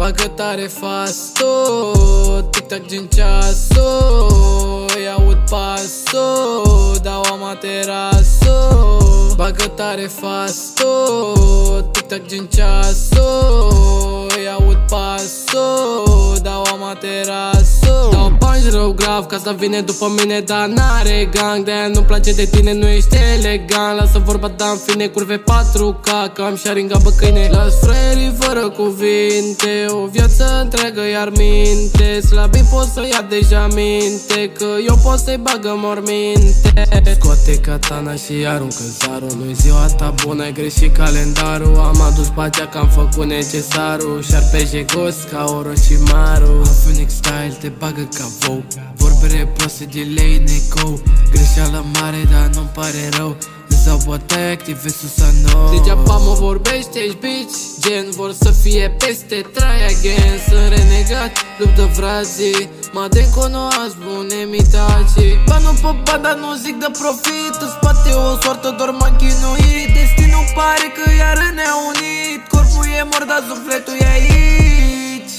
Bagă tare fast-o, tic-tac gen ceasul, îi aud pasul, dau amaterasul. Bagă tare fast-o, tic-tac gen ceasul, îi aud pasul, dau amaterasul. Dau punch rău grav, că asta vine după mine, dar n-are gang. De-aia nu-mi place de tine, nu ești elegant. Lasă vorba, da în fine, curve 4K, că am sharinga bă câine. Las fraierii fără cuvinte, o viață întreagă iar minte. Slabii pot să ia deja minte, că eu pot să-i bagă morminte. Scoate katana și aruncă zarul, nu-i ziua ta bună, ai greșit calendarul. Am adus pacea că am făcut necesarul, șarpe gos ca Orochimaru. Phoenix style te bagă ca vou, vorbele proaste de lei neco. Greșeală mare, dar nu-mi pare rău, îți dau bătaie, activez Susano. Degeaba mă vorbești, ești bitch, gen vor să fie peste, try again. Sunt renegat, luptă frazii, mă deconoați, bune mitaci. Banu pe bani, dar nu zic de profit, în spate o soartă doar m-am chinuit. Destinul pare că iar ne-a unit, corpul e mort, dar sufletul e aici.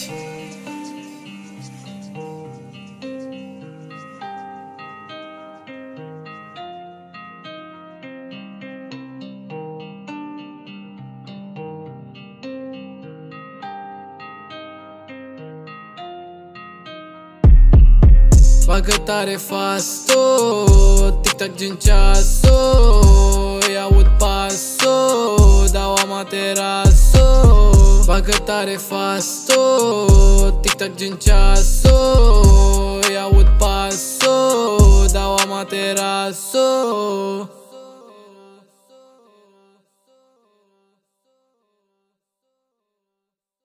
Bagă tare fast-o, tic-tac gen ceasul, îi aud pasul, dau amaterasul. Bagă tare fast-o, tic-tac gen ceasul, îi aud pasul, dau amaterasul.